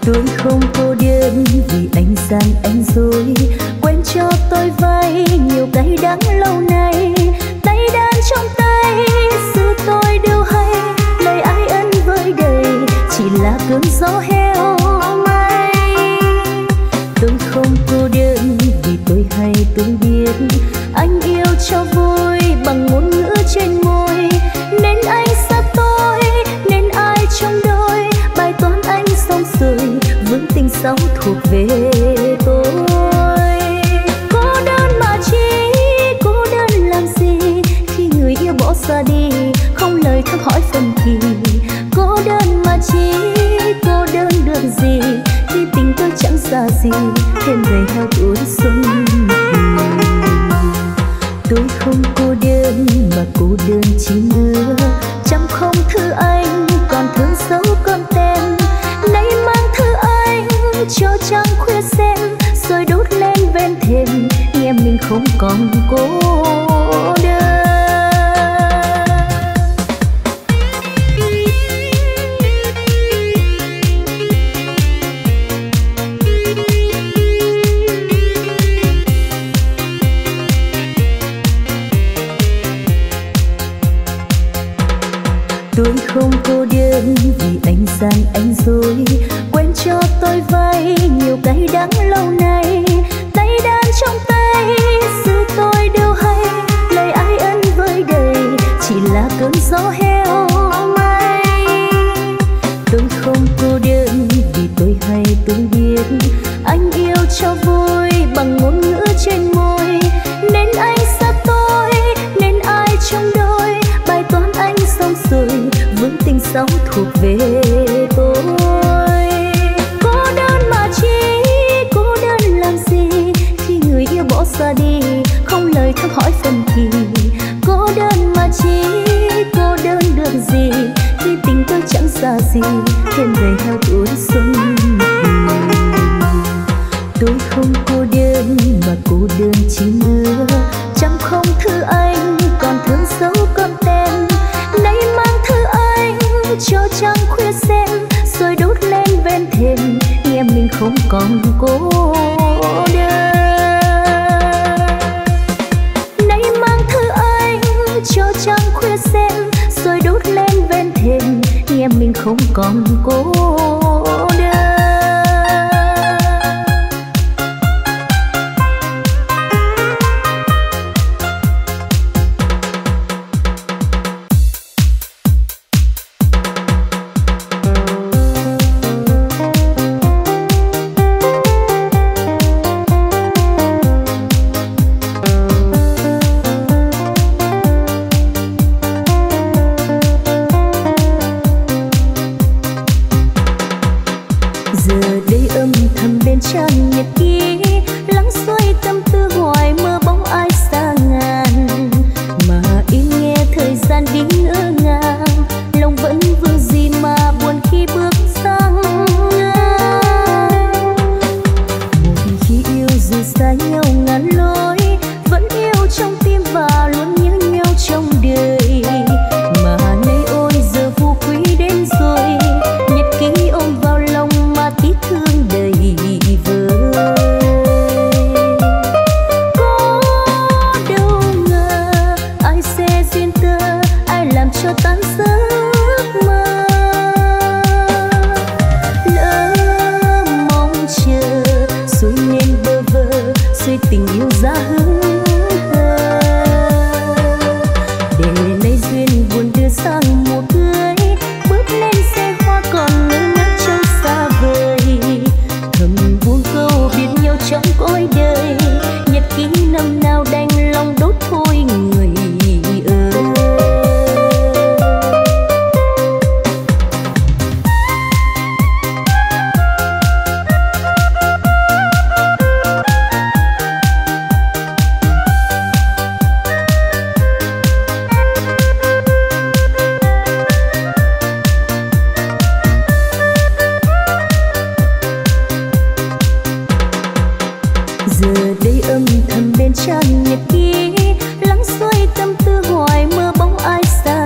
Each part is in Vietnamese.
Tôi không cô đơn vì anh gian anh dối, quên cho tôi vay nhiều cay đắng lâu nay. Tay đàn trong tay sự tôi đều hay, lời ai ân với đời chỉ là cơn gió heo may. Tôi không cô đơn vì tôi hay tôi biết anh yêu cho vui bằng ngôn ngữ trên môi, nên anh xa tôi nên ai trong đôi bài toán anh xong rồi vững tình sống thuộc về tôi. Cô đơn mà chi, cô đơn làm gì khi người yêu bỏ xa đi không lời thăm hỏi phân kỳ. Cô đơn mà chi, cô đơn được gì khi tình tôi chẳng xa gì thêm đầy heo tuổi xuân. Tôi không cô đơn mà cô đơn chỉ mưa, trăm không thư anh còn thương xấu con tem. Nay mang thư anh cho trăng khuya xem, rồi đốt lên ven thềm nghe mình không còn cô đơn. Tôi không cô đơn vì anh gian anh dối, quên cho tôi vay nhiều cay đắng lâu nay. Tay đàn trong tay sự tôi đều hay, lời ai ân với đời chỉ là cơn gió heo may. Tôi không cô đơn vì tôi hay tôi biết anh yêu cho vui bằng ngôn ngữ trên môi, nên anh xa tôi nên ai trong đôi bài toán anh xong rồi vững tình sống thuộc về tôi. Cô đơn mà chi, cô đơn làm gì khi người yêu bỏ xa đi không lời thăm hỏi phân kỳ. Cô đơn mà chi, cô đơn được gì khi tình tôi chẳng xa gì thêm đầy heo tuổi xuân. Tôi không cô đơn mà cô đơn chỉ mưa, trăm không thư anh còn thương xấu con tem. Nay mang thư anh cho trăng khuya xem, rồi đốt lên ven thềm nghe mình không còn cô đơn. Nay mang thư anh cho trăng khuya xem, rồi đốt lên ven thềm nghe mình không còn cô đơn.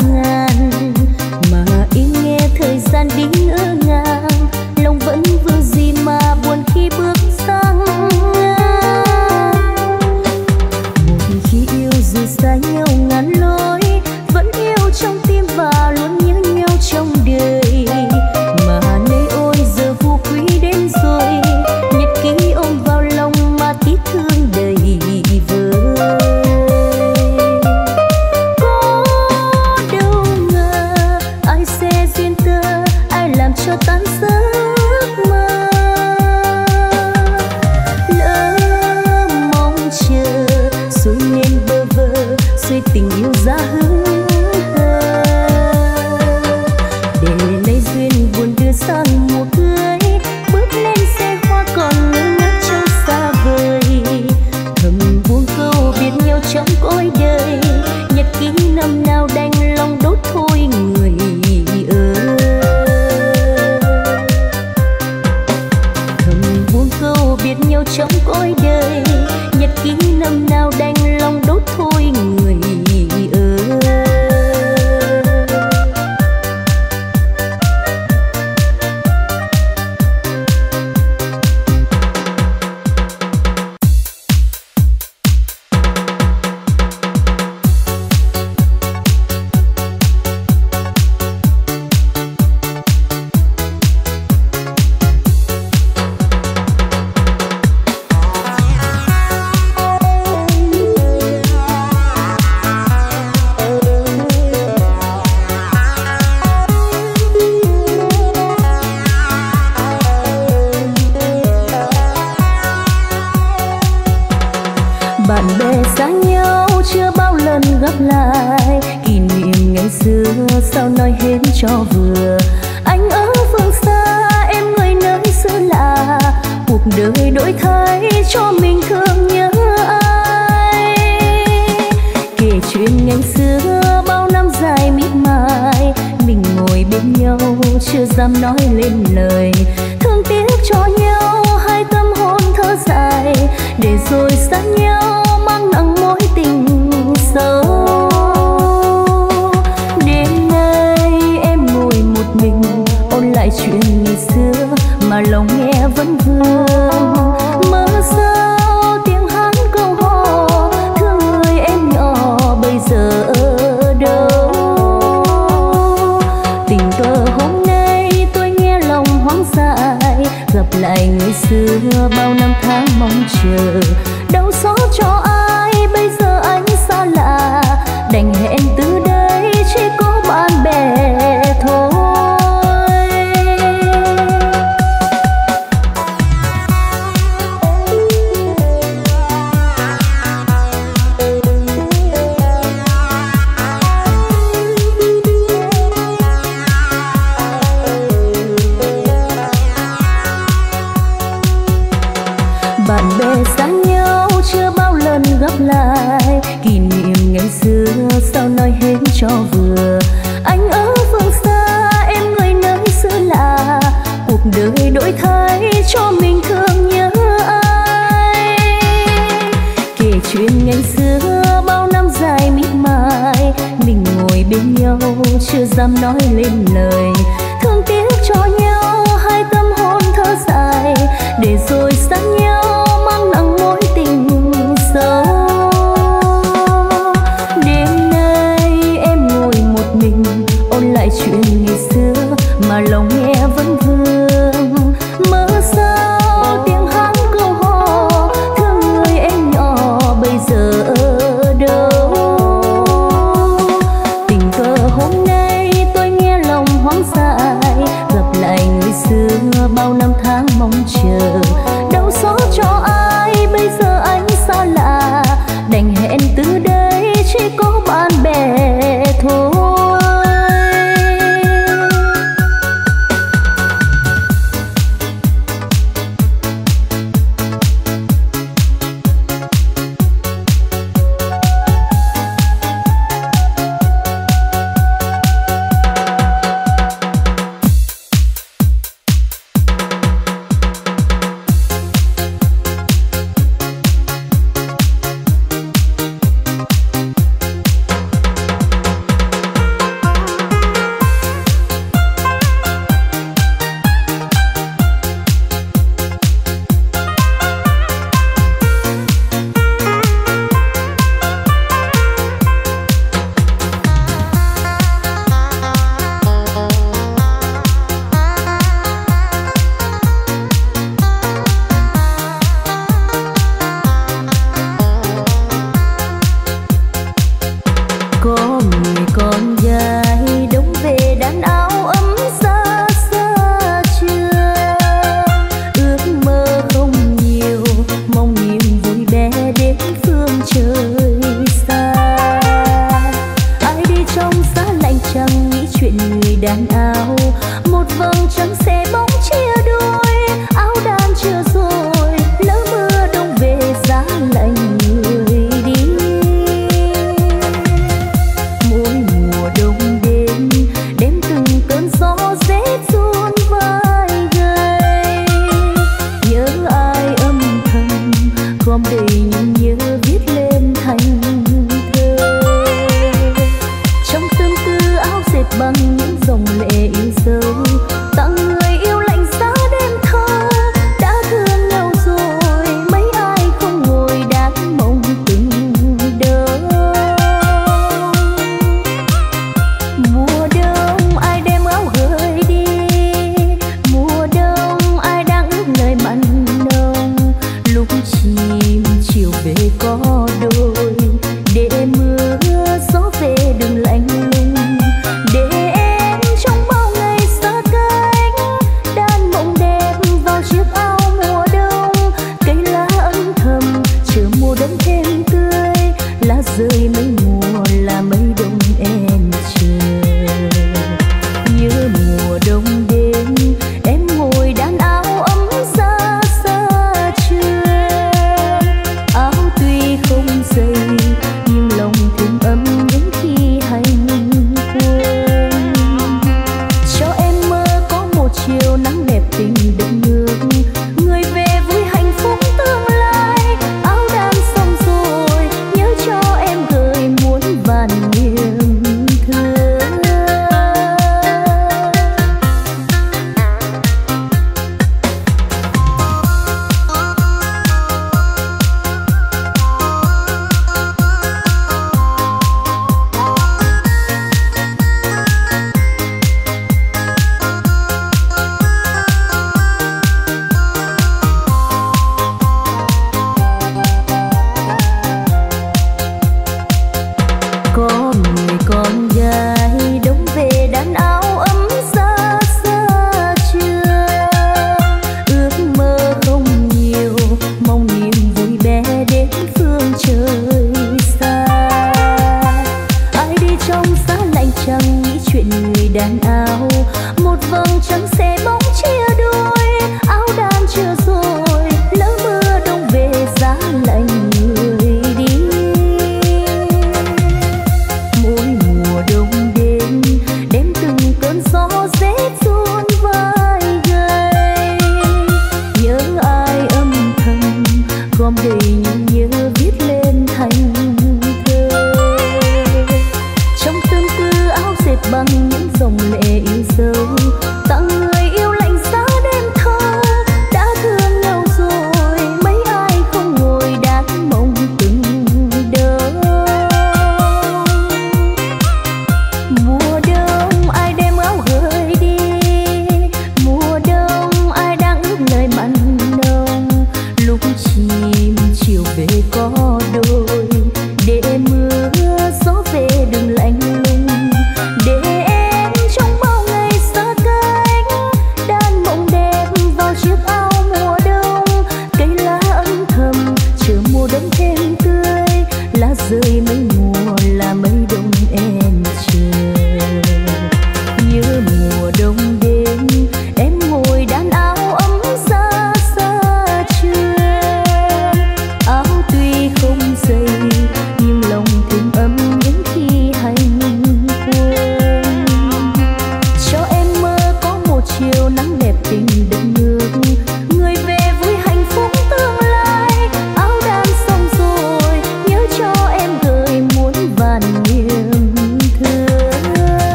gian đi ngỡ ngàng, lòng vẫn vương trong cõi đời, nhật ký năm nào đành lòng đốt thôi người ơi. Bạn bè xa nhau chưa bao lần gặp lại, kỷ niệm ngày xưa sao nói hết cho vừa. Anh ở phương xa, em người nơi xứ lạ, cuộc đời đổi thay cho mình thương nhớ ai. Kể chuyện ngày xưa bao năm dài miệt mài, mình ngồi bên nhau chưa dám nói lên lời. Thương tiếc cho nhau hai tâm hồn thở dài, để rồi xa nhau mang nặng mối tình sâu. Đêm nay em ngồi một mình ôn lại chuyện ngày xưa mà lòng nghe vẫn vương. Mơ sao tiếng hát câu hò, thương người em nhỏ bây giờ ở đâu. Tình cờ hôm nay tôi nghe lòng hoang dại, gặp lại người xưa bao năm tháng mong chờ. Đau xót cho ai bây giờ anh xa lạ, đành hẹn từ đây chỉ có bạn bè thôi. Bạn bè xa nhau chưa bao lần gặp lại, kỷ niệm ngày xưa sao nói hết cho vừa. Anh ở phương xa, em người nơi xứ lạ, cuộc đời đổi thay cho mình thương nhớ ai. Kể chuyện ngày xưa bao năm dài miệt mài, mình ngồi bên nhau chưa dám nói lên lời. Thương tiếc cho nhau hai tâm hồn thở dài, để rồi xa nhau mang nặng mối tình sâu. Đêm nay em ngồi một mình ôn lại chuyện ngày xưa mà lòng nghe vẫn vương. Mơ sao tiếng hát câu hò, thương người em nhỏ bây giờ ở đâu. Tình cờ hôm nay tôi nghe lòng hoang dại, gặp lại người xưa bao năm tháng mong chờ. Đau xót cho ai bây giờ anh xa lạ, đành hẹn từ đây chỉ có bạn bè thôi.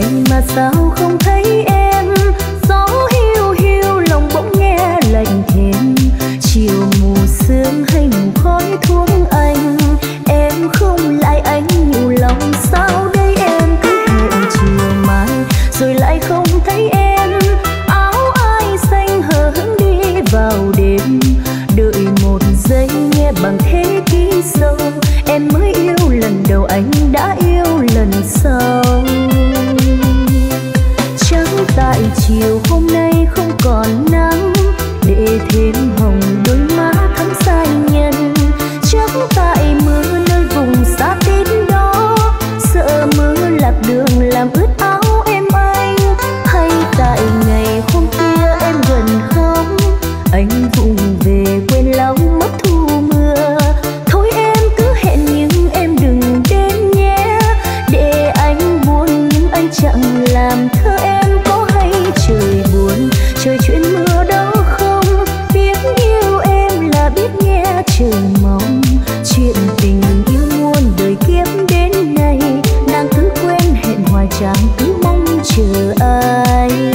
mà sao không thấy em. Gió hiu hiu lòng bỗng nghe lạnh thêm. Chiều mù sương hay mù khói thuốc anh, em không lại anh nhiều lòng sao đây. Em cứ hẹn chiều mai rồi lại không thấy em. Áo ai xanh hờ hững đi vào đêm. Đợi một giây nghe bằng thế ký sâu. Em mới yêu lần đầu anh đã yêu lần sau. Chẳng tại chiều hôm nay không còn nắng để thêm hồng đôi má thắm sai nhân. Chắc tại mưa nơi vùng xa tít đó, sợ mưa lạc đường làm ướt áo em anh. Hay tại ngày hôm kia em gần khóc, anh vụng về quên lòng mất thu mưa. Thôi em cứ hẹn nhưng em đừng đến nhé, để anh buồn nhưng anh chẳng làm thơ. Em có hay trời buồn trời chuyện mưa đó không? Biết yêu em là biết nghe trời mong. Chuyện tình yêu muôn đời kiếp đến nay, nàng cứ quên hẹn hoài chàng cứ mong chờ ai.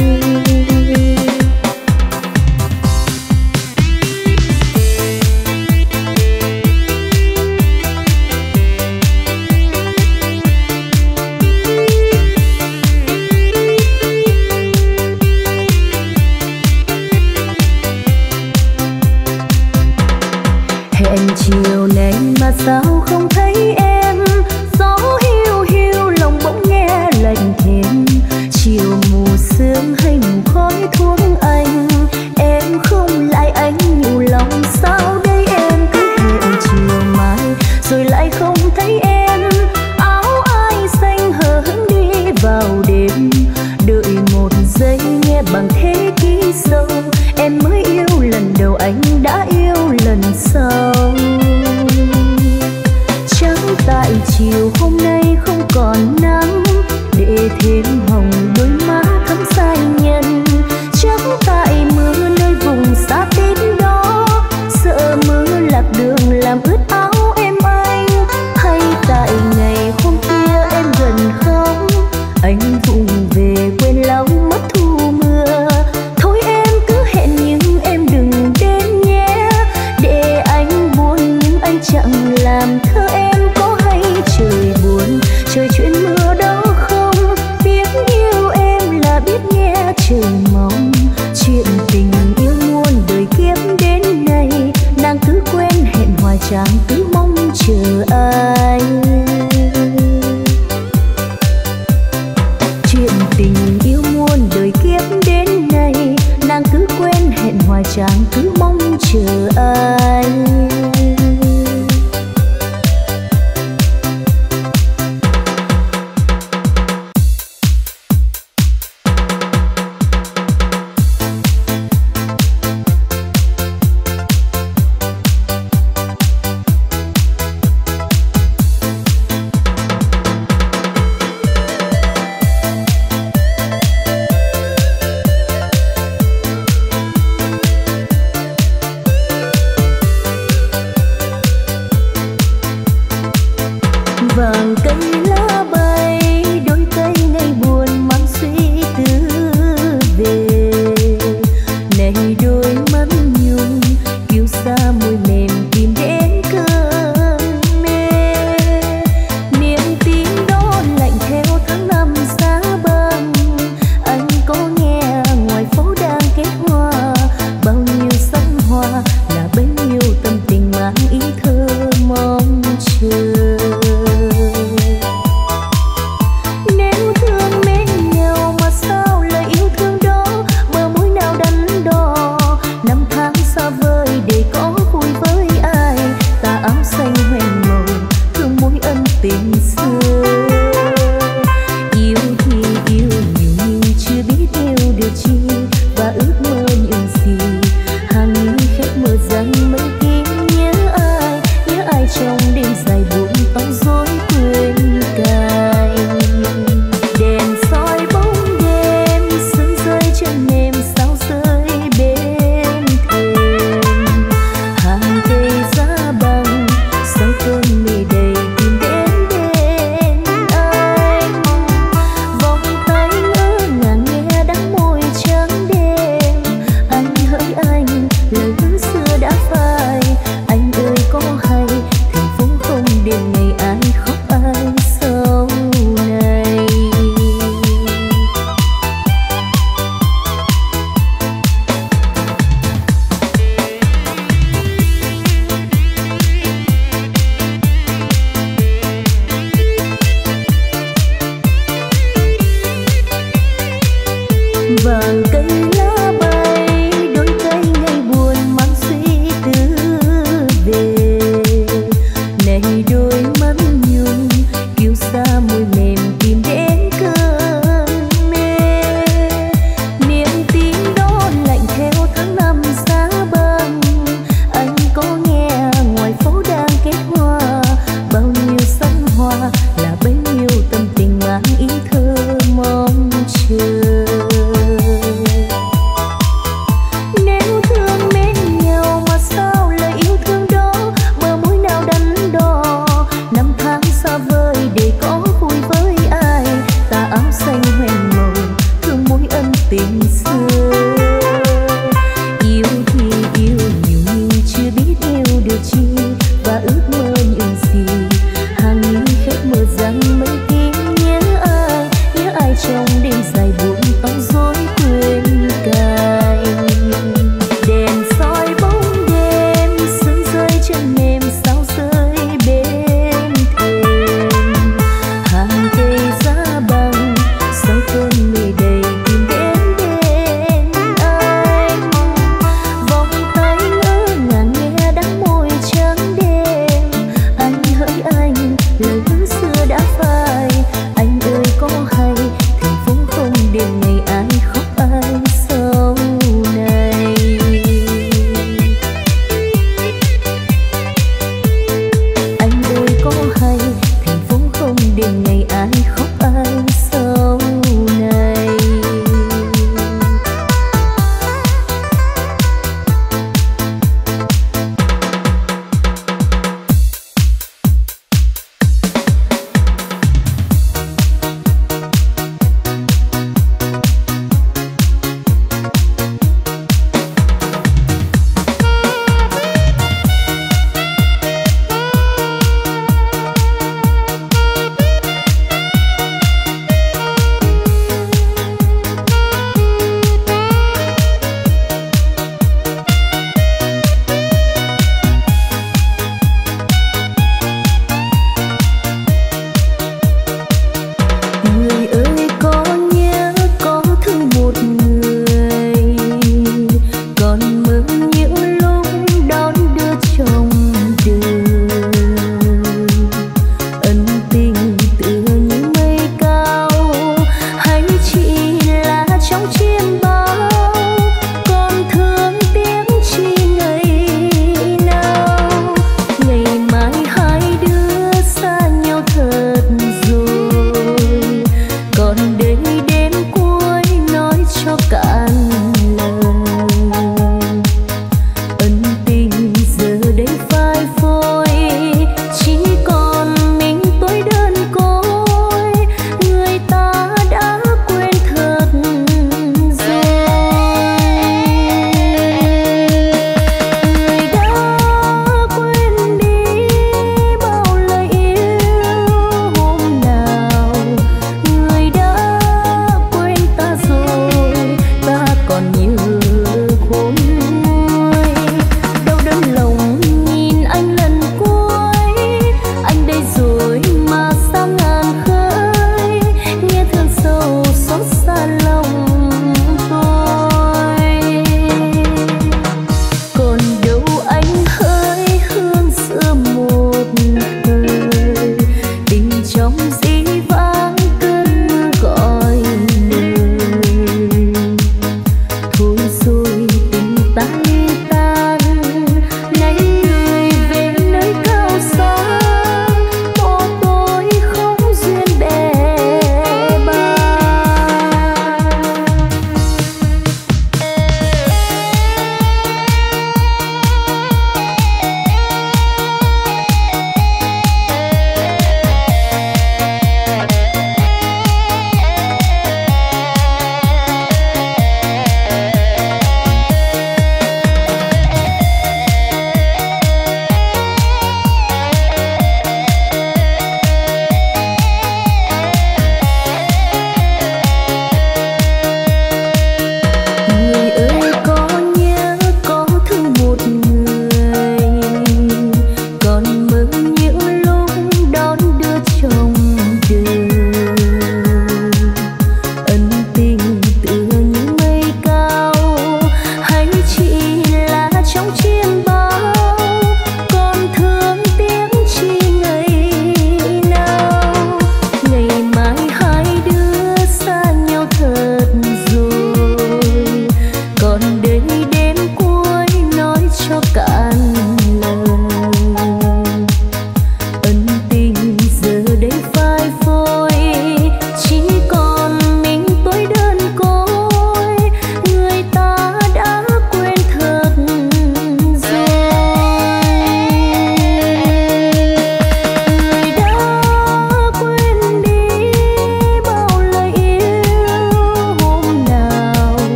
Hẹn chiều nay mà sao không thấy em. Gió hiu hiu lòng bỗng nghe lạnh thêm. Chiều mù sương hay mù khói thuốc anh, em không lại anh nhiều lòng sao đây. Em cứ hẹn chiều mai rồi lại không thấy em. Áo ai xanh hờ hững đi vào đêm. Đợi một giây nghe bằng thế ký sâu. Em mới yêu lần đầu anh đã yêu lần sau. Chẳng tại chiều hôm nay không còn nắng để thêm hồng đôi má thắm sai nhân. Chắc tại mưa nơi vùng xa tít đó, sợ mưa lạc đường làm ướt áo em anh. Hay tại ngày hôm kia em gần khóc, anh vụng về quên lòng mất thu mưa. Thôi em cứ hẹn nhưng em đừng đến nhé, để anh buồn nhưng anh chẳng làm thơ. Em có hay trời buồn trời chuyện mưa đó không? Biết yêu em là biết nghe trời mong. Chuyện tình yêu muôn đời kiếp đến nay, nàng cứ quên hẹn hoài chàng cứ mong chờ ai. Chuyện tình yêu muôn đời kiếp đến nay, nàng cứ quên hẹn hoài chàng cứ mong chờ ai. Vàng cây lá bay đôi cây ngày buồn mang suy tư về. Này đôi mắt nhung kiêu xa môi mềm tìm đến cơn mê. Niềm tin đó lạnh theo tháng năm xa băng. Anh có nghe ngoài phố đang kết hoa, bao nhiêu sắc hoa là bấy nhiêu tâm tình mang ý thơ mong chờ.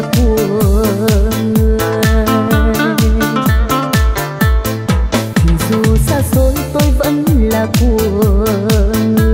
là của người. Thì dù xa xôi tôi vẫn là của người.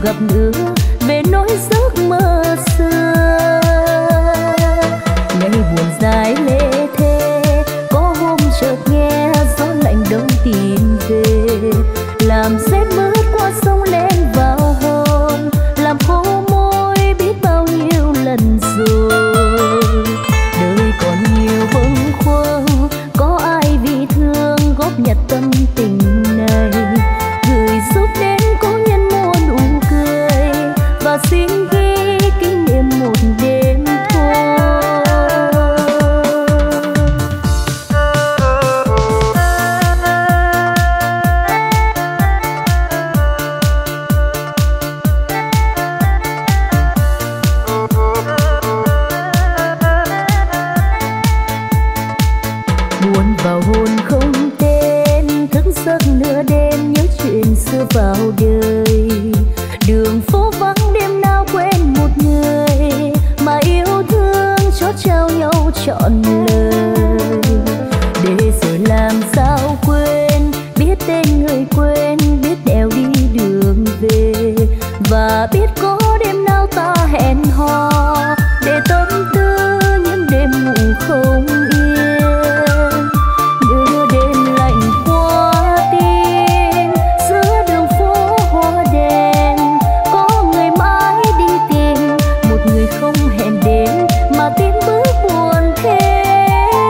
gặp nữa về nỗi giấc mơ xưa. Ngày buồn dài lê thê, có hôm chợt nghe gió lạnh đông tìm về, làm rét mướt qua sông lên vào hồn, làm khô môi biết bao nhiêu lần rồi. Đời còn nhiều bâng khuâng, có ai vì thương góp nhặt tâm tình này, gửi giúp đến cố nhân muôn nụ cười và xin ghi kỷ niệm một đêm thôi. Buồn vào hồn không tên, thức giấc nửa đêm nhớ chuyện xưa vào đời. Đường phố vắng đêm nào quên một người mà yêu thương chót trao nhau trọn lời. Để rồi làm sao quên, biết tên người quên, biết nẻo đi đường về, và biết có đêm nào ta hẹn hò để tâm tư những đêm ngủ không yên. Nhớ đêm lạnh qua tim giữa đường phố hoa đèn, có người mãi đi tìm một người không hẹn đến mà tiến bước buồn thêm.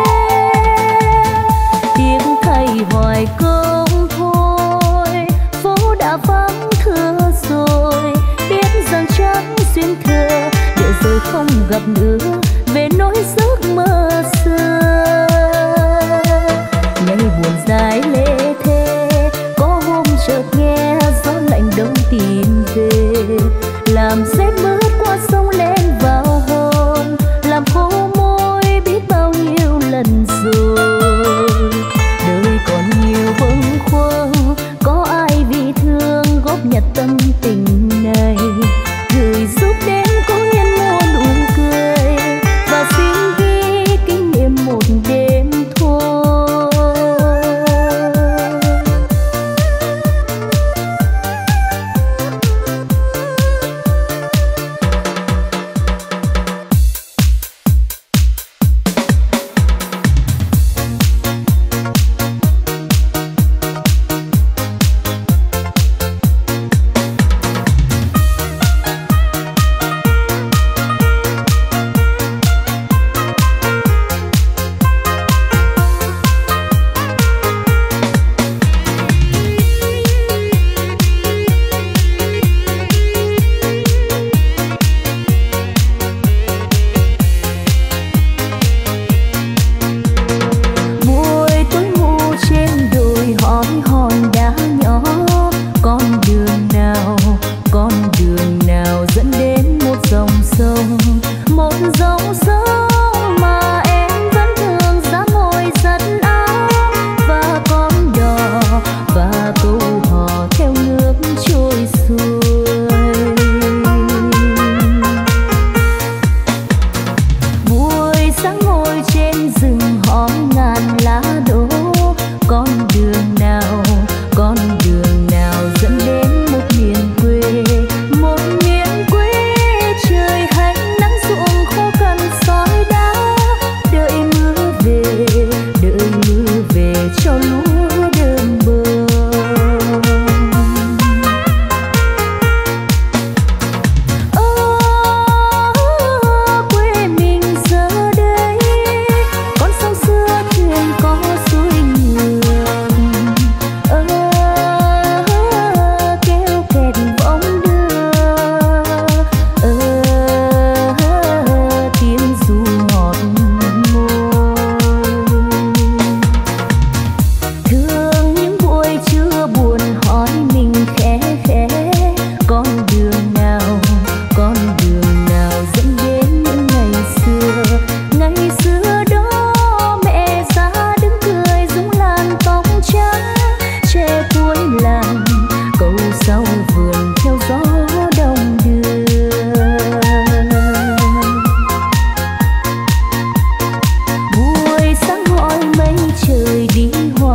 Tiếng thầy hoài công thôi, phố đã vắng thưa rồi, biết rằng chắc duyên thừa để rồi không gặp nữa về nỗi giấc mơ xưa. Ngày buồn dài lê thê, có hôm chợt nghe gió lạnh đông tìm về, làm rét mướt qua sông lên vào hồn, làm khô môi biết bao nhiêu lần rồi. Đời còn nhiều bâng khuâng, có ai vì thương góp nhặt tâm tình này, gửi giúp đến cố nhân muôn nụ cười và xin ghi kỷ niệm một đêm thôi.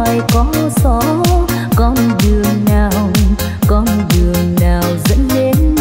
gió, con đường nào dẫn đến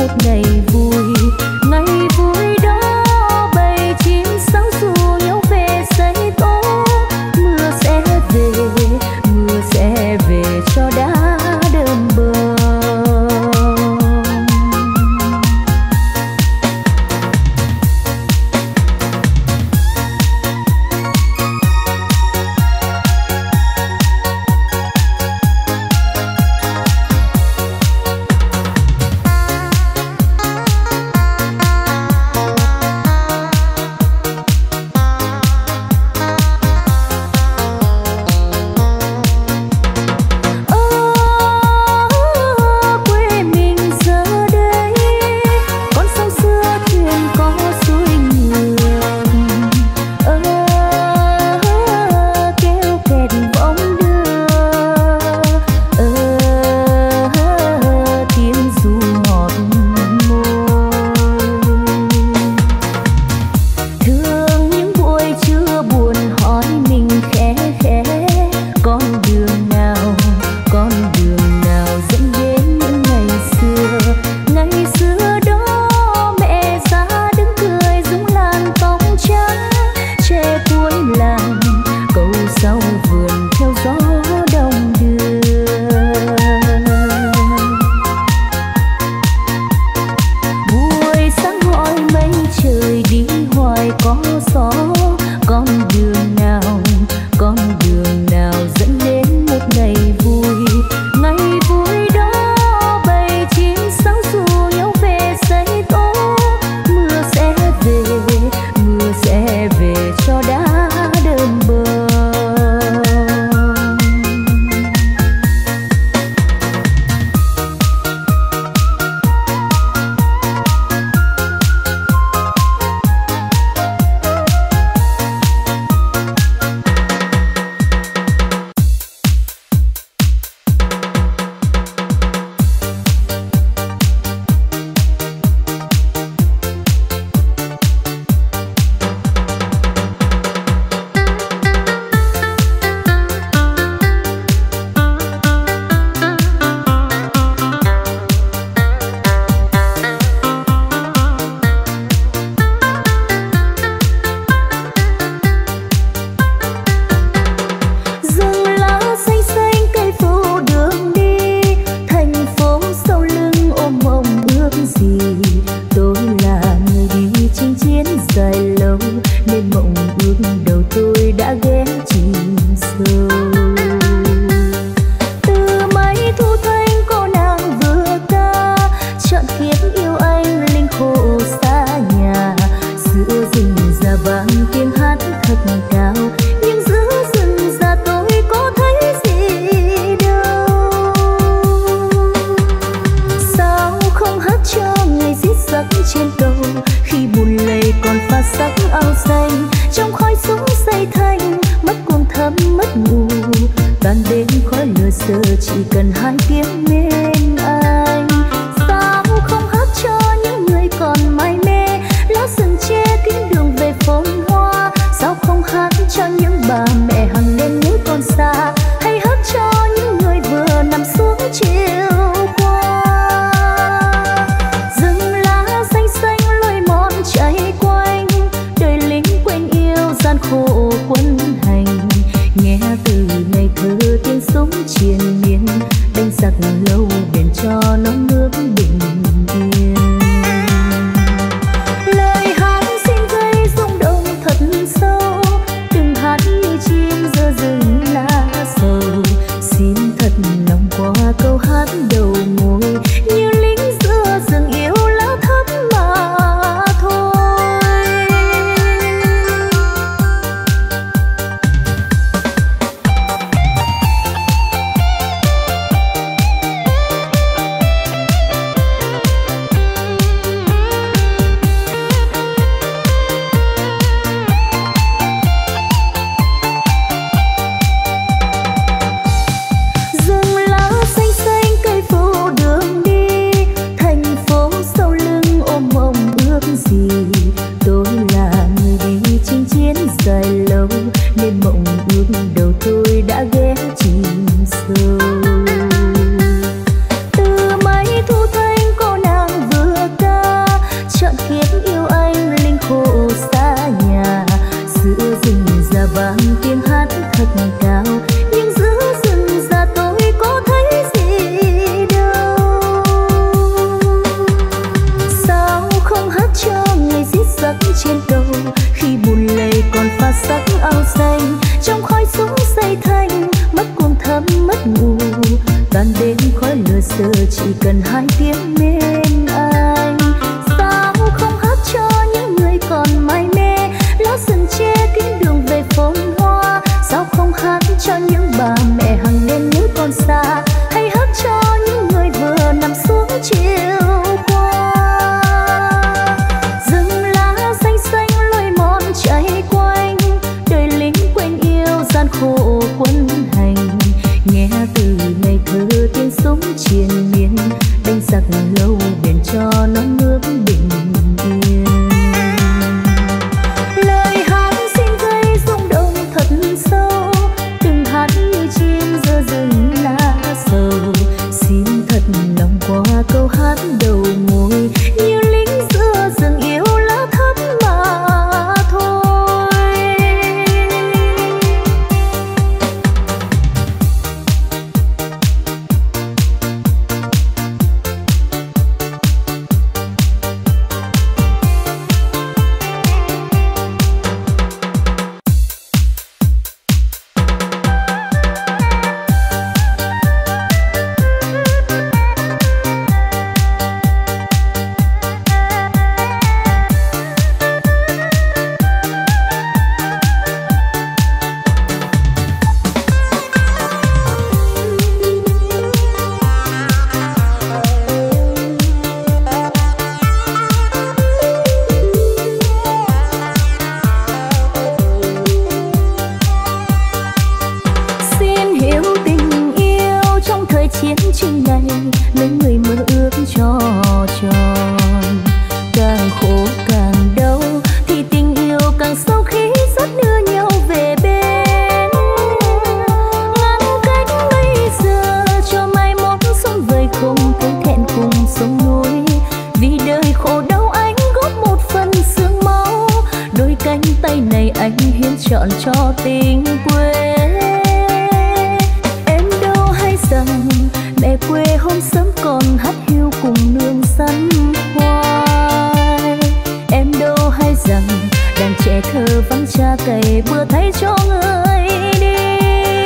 chỉ cần hai tiếng bên anh. Sao không hát cho những người còn mải mê, lá rừng che kín đường về phồn hoa. Sao không hát cho những bà mẹ hàng đêm nhớ con xa, hay hát cho những người vừa nằm xuống chiều qua. Rừng lá xanh xanh lối mòn chạy quanh, đời lính quên yêu gian khổ quân hành. Nghe từ ngày thơ tiếng súng triền miên, đánh giặc lâu bền cho nó nước bình yên. Lời hát xin gây rung động thật sâu, từng hát như chim giữa rừng lá sầu. Xin thật lòng qua câu hát đầu môi, như lính giữa rừng yêu lá thắm mà thôi. Tôi là người đi chinh chiến dài lâu, nên mộng ước đầu tôi đã ghé chìm sâu. Từ mấy thu thanh cô nàng vừa ca, chọn kiếp yêu anh linh khổ xa nhà. Giữa rừng già vang tiếng hát thật cao, nhưng giữa rừng già tôi có thấy gì đâu. Sao không hát cho người giết giặc trên đầu, khi buồn lầy còn pha sắc áo xanh. Trong khói súng xây thành, mất cuồng thấm mất ngủ, tan đêm khói lửa giờ chỉ cần hai tiếng bên anh. Sao không hát cho những người còn mải mê, lá rừng che kín đường về phồn hoa. Sao không hát cho những bà mẹ hàng đêm nhớ con xa, hay hát cho những người vừa nằm xuống chiều qua. Rừng lá xanh xanh lối mòn chạy quanh, đời lính quên yêu gian khổ quân hành. Nghe từ ngày thơ tiếng súng triền miên, đánh giặc lâu bền cho nó nước bình yên. Lời hát xin gây rung động thật sâu, từng hát như chim giữa rừng lá sầu. Xin thật lòng qua câu hát đầu môi, như lính giữa rừng yêu lá thắm mà thôi. chọn cho tình quê. Em đâu hay rằng mẹ quê hôm sớm còn hát hiu cùng nương sắn khoai. Em đâu hay rằng đàn trẻ thơ vắng cha cày bừa thay cho người đi.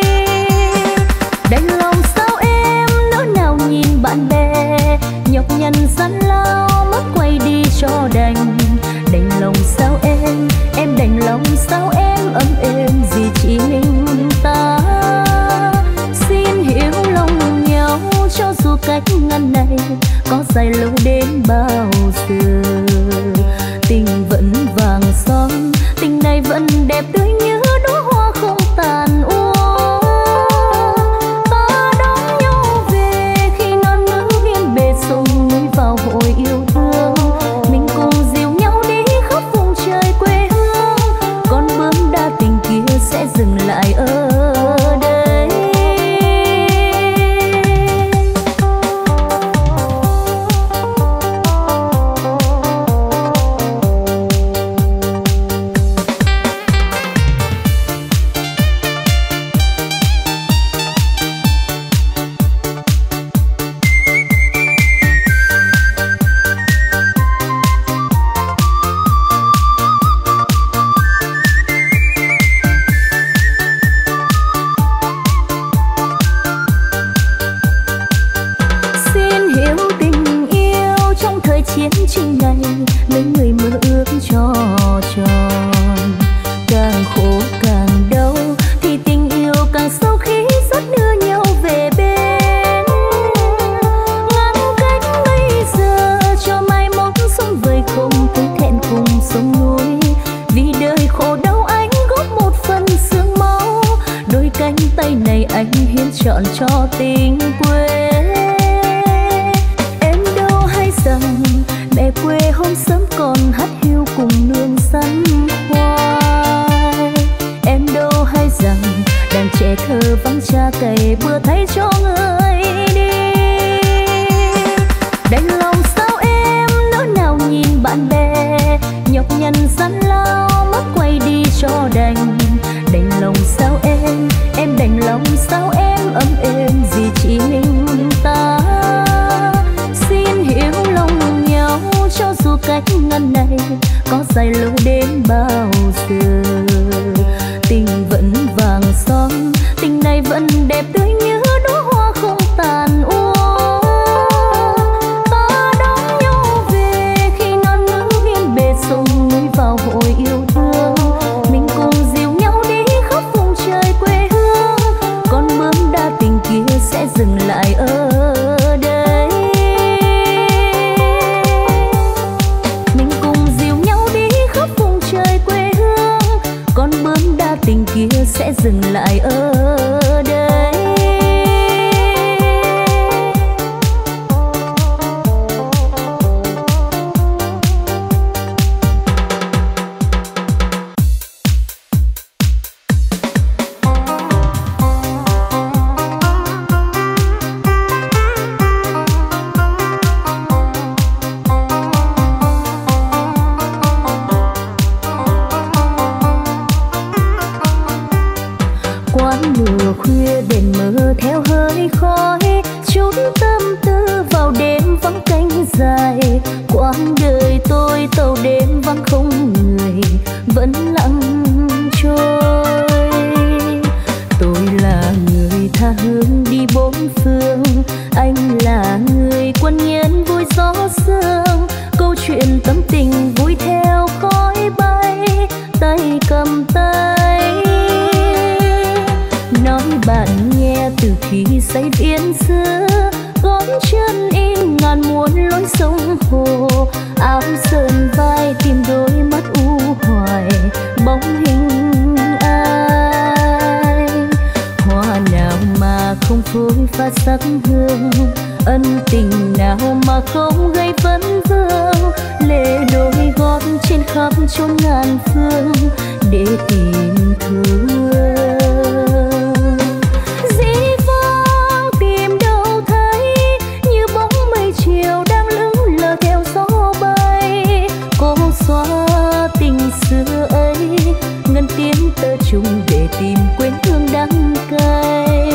Đành lòng sao em nỡ nào nhìn bạn bè nhọc nhằn sắn lao mất quay đi cho đành. Đành lòng sao em đành lòng sao em ấm êm gì chỉ mình ta. Xin hiểu lòng nhau cho dù cách ngăn này có dài lâu đến bao giờ. Tình vẫn vàng son, tình này vẫn đẹp tươi như đóa hoa không tàn úa. Ta đón nhau anh hiến trọn cho tình quê. Em đâu hay rằng mẹ quê hôm sớm còn hát hiu cùng nương sắn khoai. Em đâu hay rằng đàn trẻ thơ vắng cha cày bừa thay cho người đi. Đành lòng sao em nỡ nào nhìn bạn bè nhọc nhằn gian lao mất quay đi cho đành. Đành lòng sao em đành lòng sao em ấm êm gì chỉ mình ta. Xin hiểu lòng nhau cho dù cách ngăn này có dài lâu đến bao giờ. Tình vẫn vàng son, tình này vẫn đẹp tươi như đóa hoa không tàn úa. Ta đón nhau về khi non nữ hiên bề sông núi vào hội yêu thương. Mình cùng dìu nhau đi khắp vùng trời quê hương. Con bướm đa tình kia sẽ dừng lại ở đây. Mình cùng dìu nhau đi khắp vùng trời quê hương. Con bướm đa tình kia sẽ dừng lại ở đây. Khuya đèn mờ theo hơi khói chút tâm tư vào đêm vắng cánh dài. Quãng đời tôi tàu đêm vắng không người vẫn lặng trôi. Tôi là người tha hương đi bốn phương, anh là người quân nhân vui gió sương. Câu chuyện tâm tình vui theo khói bay, tay cầm tay. Nói bạn nghe từ khi say viên xưa, gót chân in ngàn muôn lối sông hồ. Áo sờn vai tìm đôi mắt u hoài, bóng hình ai. Hoa nào mà không phôi pha sắc hương, ân tình nào mà không gây vấn vương. Lệ đôi gót trên khắp chốn ngàn phương để tìm thương. Xưa ấy ngân tiếng tơ chung để tìm quên hương đắng cay.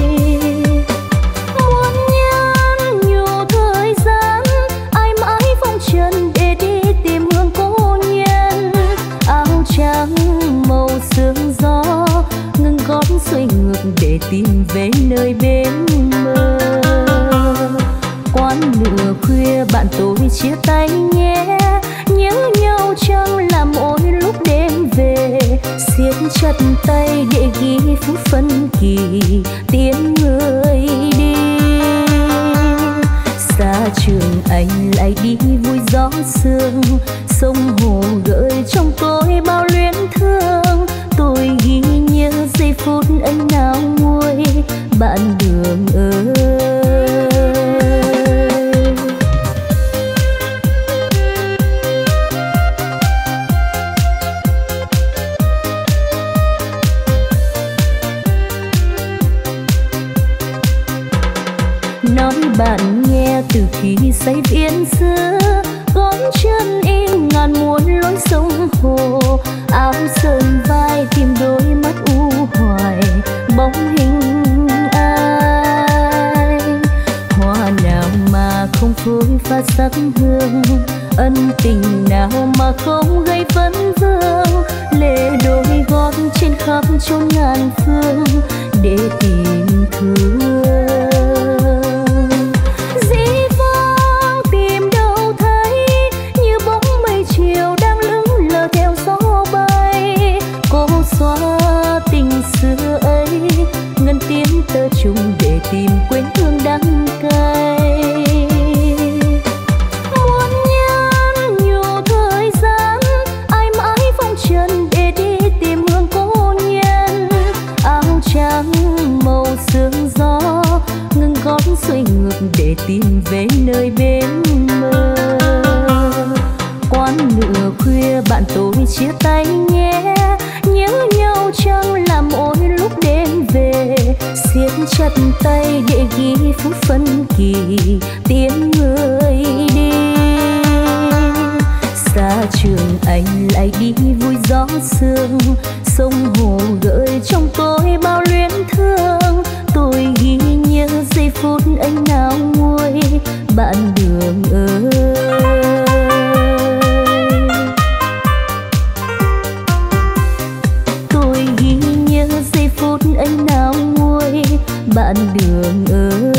Muôn nhân nhiều thời gian ai mãi phong trần để đi tìm hương cố nhân. Áo trắng màu sương gió ngừng gót xuôi ngược để tìm về nơi bên mơ. Quán nửa khuya bạn tôi chia tay nhé, nhớ nhau chẳng là mỗi lúc đêm về. Siết chặt tay để ghi phút phân kỳ tiễn người đi. Xa trường anh lại đi vui gió sương, sông hồ gợi trong tôi bao luyến thương. Tôi ghi nhớ giây phút anh nào nguôi bạn đường ơi. Nói bạn nghe từ khi say viên xưa, gót chân in ngàn muôn lối sông hồ. Áo sờn vai tìm đôi mắt u hoài, bóng hình ai. Hoa nào mà không phôi pha sắc hương, ân tình nào mà không gây vấn vương. Lệ đôi gót trên khắp chốn ngàn phương để tìm thương. Xưa ấy ngân tiếng tơ chung để tìm quên hương đắng cay. Muôn nhân nhiều thời gian ai mãi phong trần để đi tìm hương cố nhân. Áo trắng màu để tìm về nơi bên mơ. Quán nửa khuya bạn tôi chia tay nhé, nhớ nhau chẳng làm ôi lúc đêm về, siết chặt tay để ghi phút phân kỳ tiễn người đi. Xa trường anh lại đi vui gió sương, sông hồ gợi trong tôi bao luyến thương. Tôi ghi nhớ giây phút anh nào nguôi bạn đường ơi. Tôi ghi nhớ giây phút anh nào nguôi bạn đường ơi.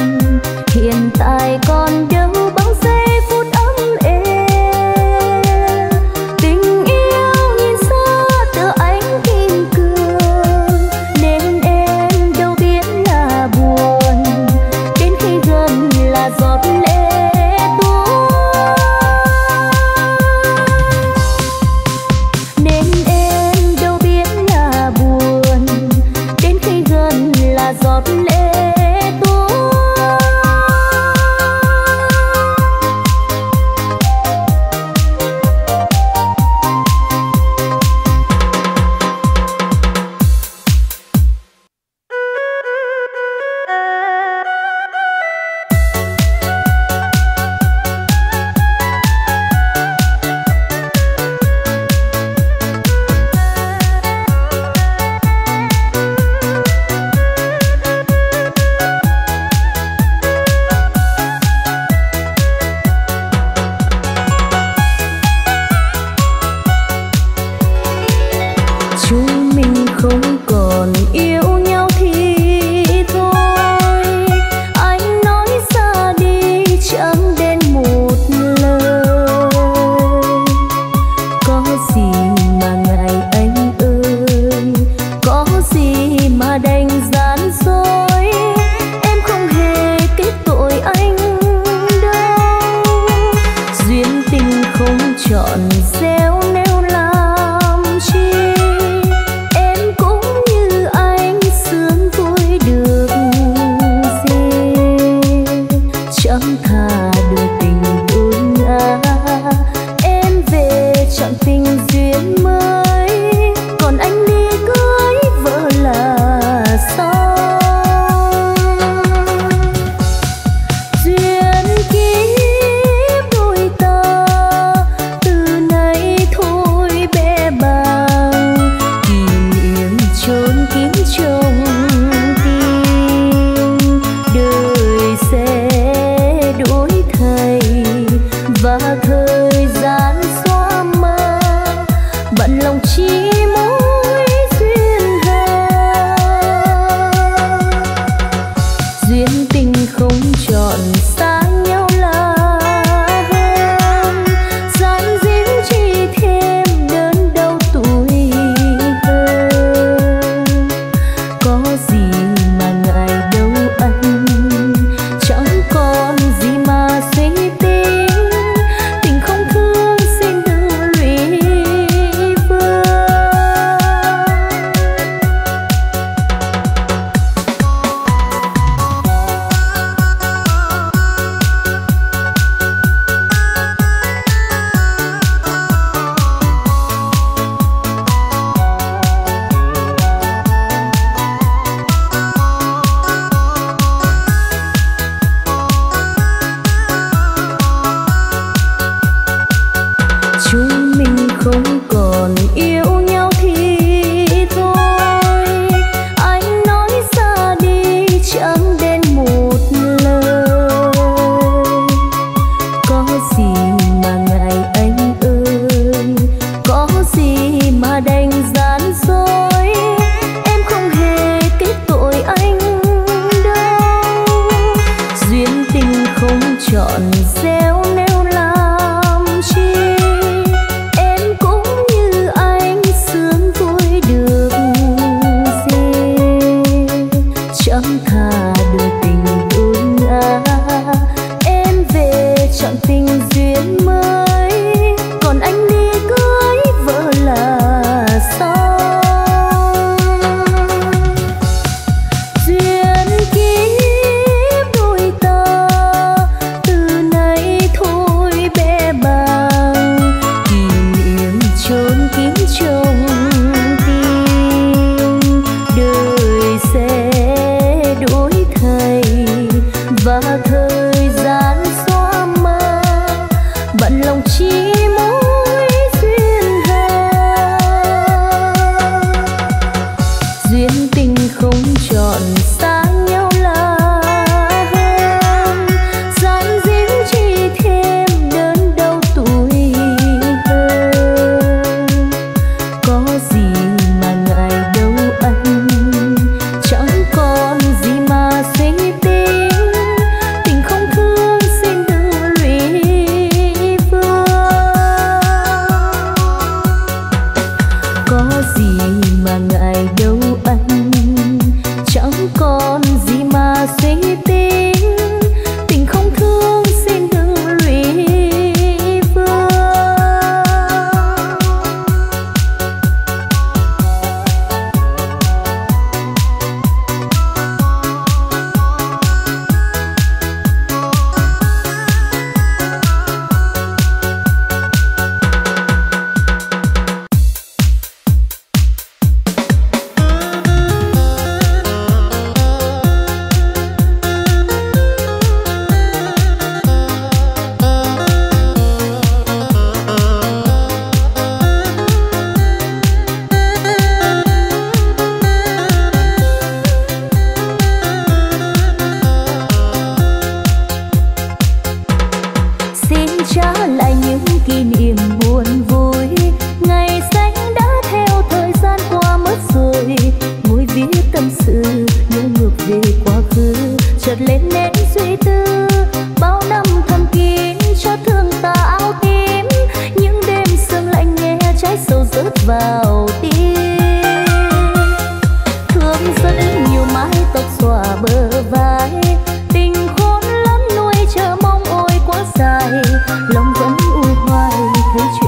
Hiện tại còn đâu bao giây phút ấm êm. chọn gieo neo làm chi. Em cũng như anh sướng vui được gì, chẳng thà đôi tình đôi ngã. Em về chọn tình duyên mới, còn anh đi cưới vợ là sao? Duyên kiếp đôi ta từ nay thôi bé bàng, kỷ niệm chốn kín trong tim. Đời sẽ đổi thay và thời gian xóa mờ, bận lòng chi mối duyên hà. Duyên tình không chọn xa nhau là hơn, gian díu chỉ thêm đớn đau tuổi hơn. Có gì mà ngại đâu anh, chẳng còn gì mà suy tính. Tình không thương xin đừng lụy vương. Chúng mình không còn yêu nhau thì thôi, anh nói ra đi chẳng đến một lời. Có gì mà ngại anh ơi, có gì mà đành gian dối. Em không hề kết tội anh đâu, duyên tình không chọn gieo neo làm chi. Em cũng như anh sướng vui được gì, chẳng thà đôi tình đôi ngã. Em về chọn tình duyên mới, còn anh đi cưới vợ là sao? Duyên kiếp đôi ta từ nay thôi bé bàng, kỷ niệm chốn kín trong tim. Đời sẽ đổi thay và thời gian xóa mờ, bận lòng chi mối duyên hà. Duyên tình không chọn xa nhau là hơn, gian díu chỉ thêm đớn đau tuổi hơn. Có gì mà ngại đâu anh, chẳng còn gì mà suy tính. Tình không thương xin đừng lụy vương. Có gì mà ngại đâu anh, chẳng còn gì mà suy tính. Tình không thương xin đừng lụy vương. Xin trả lại những kỷ niệm buồn vui, ngày xanh đã theo thời gian qua mất rồi. Ngồi viết tâm sự nhớ ngược về quá khứ, chợt lên nét suy tư. Bao năm thầm kín cho thương ta áo tím, những đêm sương lạnh nghe trái sầu rớt vào tim. Thương rất nhiều mái tóc xõa bờ vai, tình khôn lắm nuôi chờ mong ôi quá dài. Lòng vẫn u hoài thấy chuyện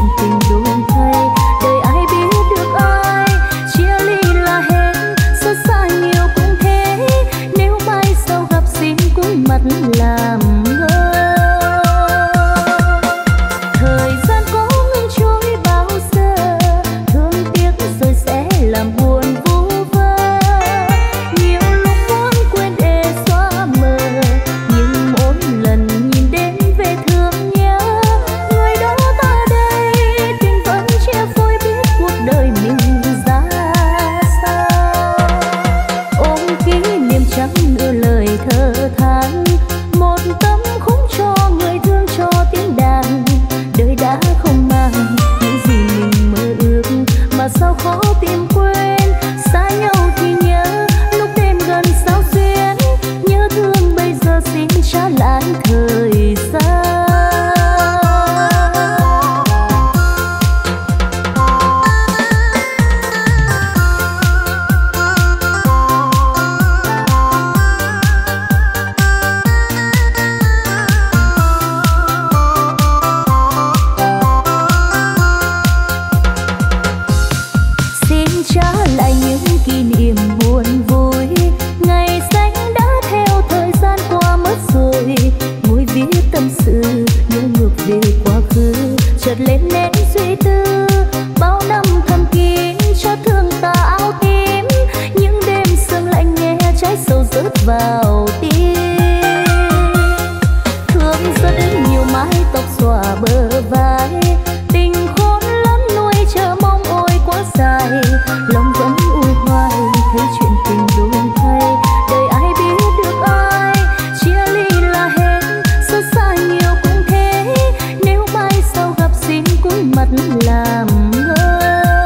chợt lên nét suy tư bao năm thầm kín cho thương ta áo tím, những đêm sương lạnh nghe trái sầu rớt vào tim. Thương rất nhiều mái tóc xõa bờ vai, tình khốn lắm nuôi chờ mong ôi quá dài, lòng vẫn u hoài thấy chuyện tình đổi thay. Đời ai biết được ai chia ly là hết, xót xa nhiều cũng thế, nếu mai sau gặp xin cúi mặt làm ngơ.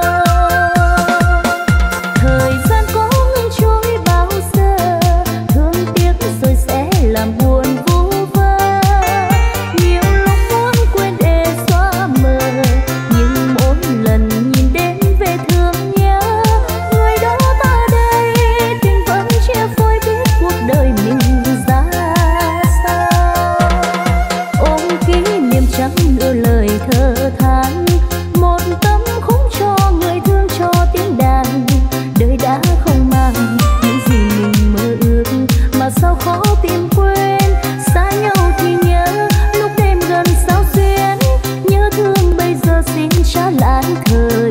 Thời gian có ngừng trôi bao giờ, thương tiếc rồi sẽ làm buồn vu vơ. Nhiều lúc muốn quên để xóa mờ, nhưng mỗi lần nhìn đến về thương nhớ người đó ta đây, tình vẫn chia phôi biết cuộc đời mình ra sao. Ôm kỷ niệm chẳng nửa lời thơ than, một tấm khúc cho người thương cho tiếng đàn. Đời đã không mang những gì mình mơ ước, mà sao khó tìm quên. Xa nhau thì nhớ lúc đêm gần sao xuyến, nhớ thương bây giờ xin trả lại thời